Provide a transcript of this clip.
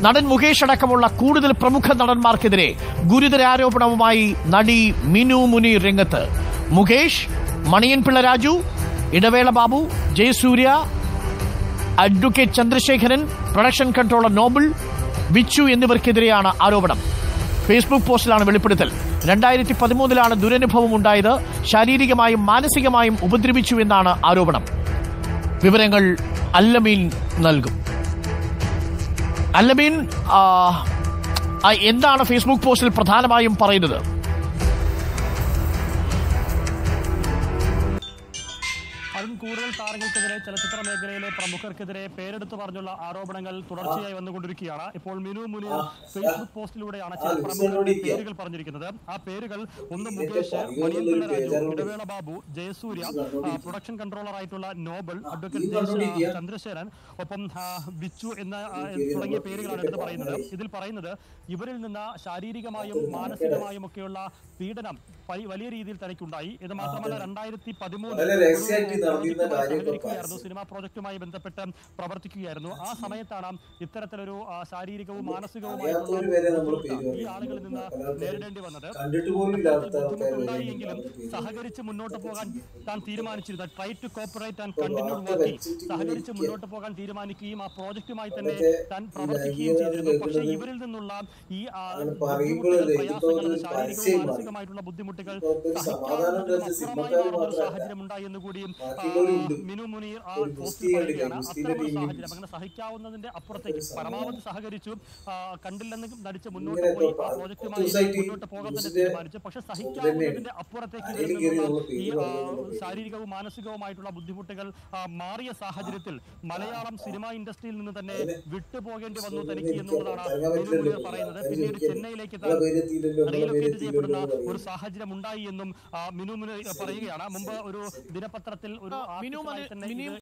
നടൻ മുകേഷ് അടക്കമുള്ള കൂടുതൽ പ്രമുഖ നടന്മാർക്കെതിരെ ഗുരുതര ആരോപണവുമായി നടി മിനു മുനീർ രംഗത്ത്. Mukesh, Maniyanpilla Raju, Idavela Babu, Jayasurya, advocate Chandrasekharan, production controller Noble, Vichu എന്നിവർക്കെതിരെയാണ് ആരോപണം. ഫേസ്ബുക്ക് പോസ്റ്റിലാണ് വെളിപ്പെടുത്തൽ. 2013 ദുരനുഭവം ഉണ്ടായത്. ശാരീരികമായും മാനസികമായും ഉപദ്രവിച്ചു എന്നാണ് ആരോപണം. വിവരങ്ങൾ അല്ലമീൻ നൽകും. അല്ലമീൻ, എന്താണ് ഫേസ്ബുക്ക് പോസ്റ്റിൽ പ്രധാനമായും പറയുന്നത്? അതും കൂടുതൽ താരങ്ങൾക്കെതിരെ, ചലച്ചിത്ര മേഖലയിലെ പ്രമുഖർക്കെതിരെ പേരെടുത്തു പറഞ്ഞുള്ള ആരോപണങ്ങൾ തുടർച്ചയായി വന്നുകൊണ്ടിരിക്കുകയാണ്. ഇപ്പോൾ മിനു മുനീർ ഫേസ്ബുക്ക് പോസ്റ്റിലൂടെയാണ് ചില പ്രമുഖരുടെ പേരുകൾ പറഞ്ഞിരിക്കുന്നത്. ആ പേരുകൾ ഒന്ന് മുകേഷ്, മണിയൻപിള്ള രാജു, ഇടവേള ബാബു, ജയസൂര്യ, പ്രൊഡക്ഷൻ കൺട്രോളർ ആയിട്ടുള്ള നോബൽ, അഡ്വക്കേറ്റ് ചന്ദ്രശേഖരൻ, ഒപ്പം ബിച്ചു തുടങ്ങിയ പേരുകളാണ് എടുത്ത് പറയുന്നത്. ഇതിൽ പറയുന്നത് ഇവരിൽ നിന്ന് ശാരീരികമായും മാനസികമായും ഒക്കെയുള്ള പീഡനം വലിയ രീതിയിൽ തനിക്കുണ്ടായി. ഇത് മാത്രമല്ല 2013 സിനിമാ പ്രോജക്റ്റുമായി ബന്ധപ്പെട്ട് പ്രവർത്തിക്കുകയായിരുന്നു. ആ സമയത്താണ് ഇത്തരത്തിലൊരു ശാരീരികവും മാനസികവുമായിട്ടുള്ള ഈ ആളുകളിൽ നിന്ന് നേരിടേണ്ടി വന്നത്. ബുദ്ധിമുട്ടുണ്ടായെങ്കിലും സഹകരിച്ച് മുന്നോട്ട് പോകാൻ താൻ തീരുമാനിച്ചിരുന്നു. Try to cooperate and continue working. സഹകരിച്ച് മുന്നോട്ട് പോകാൻ തീരുമാനിക്കുകയും ആ പ്രോജക്റ്റുമായി തന്നെ താൻ പ്രവർത്തിക്കുകയും ചെയ്തിരുന്നു. പക്ഷേ ഇവരിൽ നിന്നുള്ള ഈ പ്രയാസങ്ങൾ, ശാരീരികവും മാനസികമായിട്ടുള്ള ബുദ്ധിമുട്ടുകൾ അപ്പുറമായി സാഹചര്യം ഉണ്ടായി എന്ന് കൂടി മിനു മുനീർ ആ പോസ്റ്റിൽ പറയുകയാണ്. അത്തരമൊരു സാഹചര്യം, അങ്ങനെ സഹിക്കാവുന്നതിന്റെ അപ്പുറത്തേക്ക് പരമാവധി സഹകരിച്ചു, കണ്ടില്ലെന്ന് നടിച്ച് മുന്നോട്ട് പോയി ആ പ്രോജക്റ്റുമായി മുന്നോട്ട് പോകാൻ തന്നെ തീരുമാനിച്ചു. പക്ഷെ സഹിക്കാവുന്നതിന്റെ അപ്പുറത്തേക്ക് ഈ ശാരീരികവും മാനസികവുമായിട്ടുള്ള ബുദ്ധിമുട്ടുകൾ മാറിയ സാഹചര്യത്തിൽ മലയാളം സിനിമാ ഇൻഡസ്ട്രിയിൽ നിന്ന് തന്നെ വിട്ടുപോകേണ്ടി വന്നു തനിക്ക് എന്നുള്ളതാണ് മിനു മുനീർ പറയുന്നത്. പിന്നീട് ചെന്നൈയിലേക്ക് റീലൊക്കേറ്റ് ചെയ്യപ്പെടുന്ന ഒരു സാഹചര്യം ഉണ്ടായി എന്നും മിനു മുനീർ പറയുകയാണ്. മുമ്പ് ഒരു ദിനപത്രത്തിൽ ഒരു